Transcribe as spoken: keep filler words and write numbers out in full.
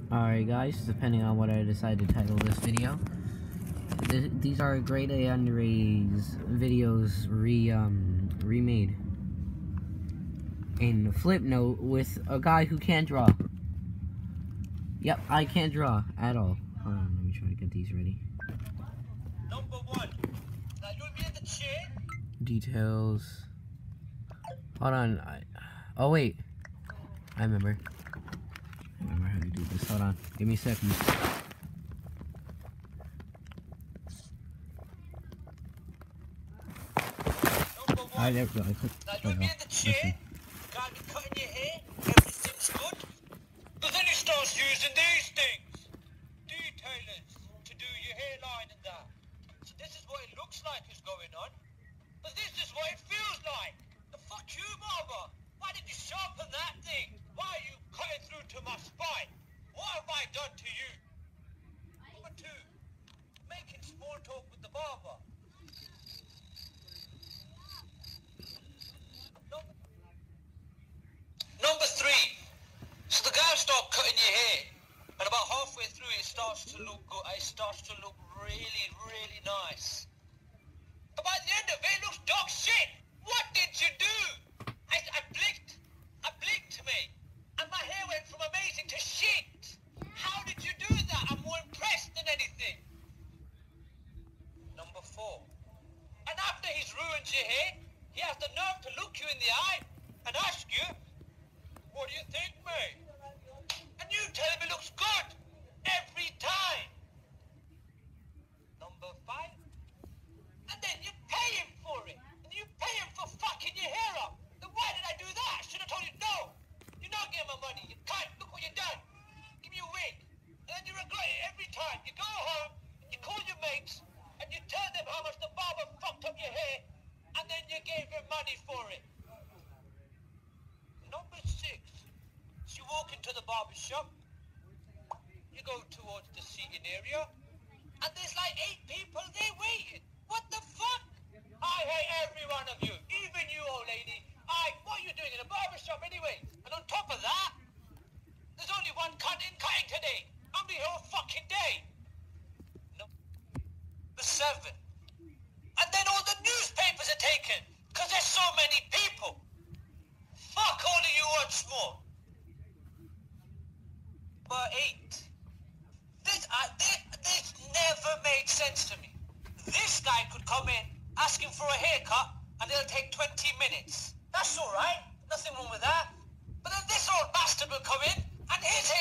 Alright guys, depending on what I decide to title this video, th these are grade A underage videos re um remade. In flip note with a guy who can't draw. Yep, I can't draw at all. Hold on, let me try to get these ready. Number one. Now you'll be in the chair. Details. Hold on. I, oh wait, I remember. I remember how to do this. Hold on. Give me a second. Alright, there we go. I clicked. Now you'll be in the chair. Listen. Can't be cutting your hair. Everything's good. But then he starts using these things. Detailers to do your hairline and that. So this is what it looks like is going on. But this is what it feels like. The fuck you, barber. Why did you sharpen that thing? Why are you cutting through to my spine? What have I done to you? Number two, making small talk with the barber. Number, Number three, so the guy starts cutting your hair, and about halfway through it starts to look good. It starts to look really, really nice. But by the end of it, it looks dog shit. What did you do? I, I blinked. I blinked to me. And my hair went from amazing to shit. How did you do that? I'm more impressed than anything. Number four. And after he's ruined your hair, he has the nerve to look you in the eye and ask you, what do you think, mate? And you tell him it looks good. Every time. Number five. And then you pay him for it. And you pay him for fucking your hair up. Then why did I do that? I should have told you no. You're not getting my money. You can't. Look what you've done. Give me a wig. And then you regret it every time. You go home, you call your mates, and you tell them how much the barber fucked up your hair, and then you gave him money for it. Number six. So you walk into the barber shop. You go towards the seating area, and there's like eight people there waiting. What the fuck? I hate every one of you. Even you, old lady. I, what are you doing in a barbershop anyway? And on top of that, there's only one cunt in cutting today. I'm the whole fucking day. Number seven. And then all the newspapers are taken. Because there's so many people. Fuck all of you once more. Number eight. This, uh, this, this never made sense to me. This guy could come in asking for a haircut and it'll take twenty minutes. That's alright. Nothing wrong with that. But then this old bastard will come in and his hair